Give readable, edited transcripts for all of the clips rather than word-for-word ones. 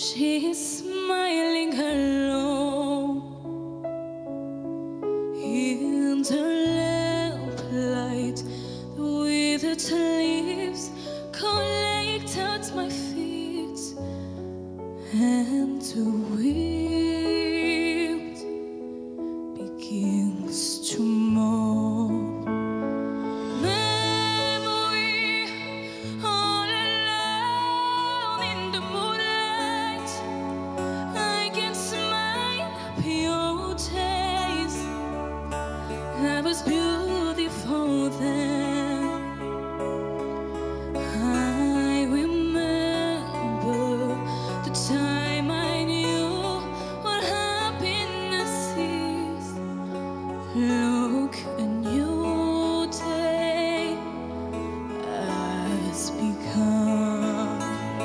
She's smiling alone in the lamplight. The withered leaves collect at my feet, and the wind begins to moan. I was beautiful then. I remember the time I knew what happiness is. Look, a new day has begun.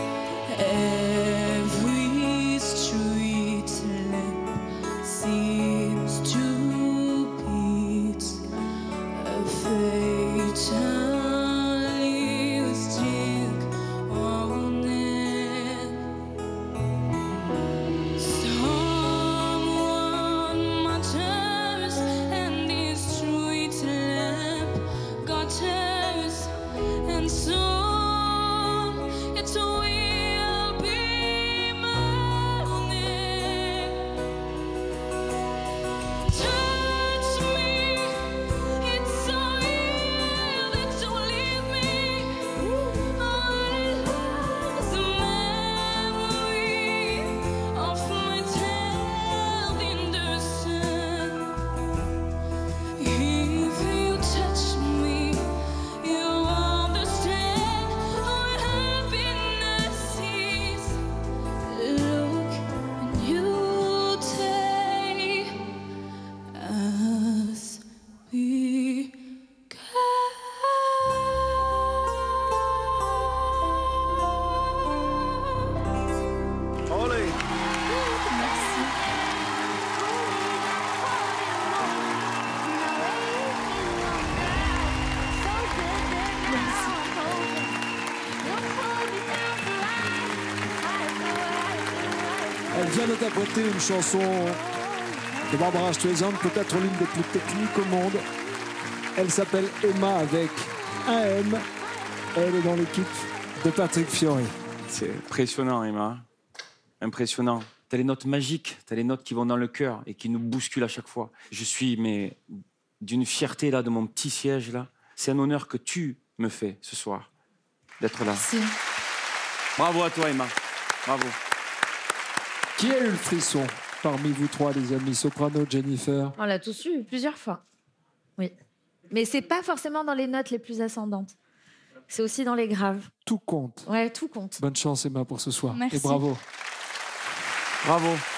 Every street lamp seems to and soon it will be morning. Touch me, it's so easy to leave me. All love's a memory of my tale in the sun. If you touch me, you understand what happiness is. Look, a new day has begun. Olé. Merci. Elle vient d'interpréter une chanson de Barbara Streisand, peut-être l'une des plus techniques au monde. Elle s'appelle Emma avec un M. Elle est dans l'équipe de Patrick Fiori. C'est impressionnant, Emma. Impressionnant. T'as les notes magiques, t'as les notes qui vont dans le cœur et qui nous bousculent à chaque fois. Je suis d'une fierté là, de mon petit siège là. C'est un honneur que tu me fais ce soir d'être là. Merci. Bravo à toi, Emma. Bravo. Qui a eu le frisson parmi vous trois, les amis? Soprano, Jennifer? On l'a tous eu plusieurs fois. Oui. Mais c'est pas forcément dans les notes les plus ascendantes. C'est aussi dans les graves. Tout compte. Ouais, tout compte. Bonne chance, Emma, pour ce soir. Merci. Et bravo. Bravo.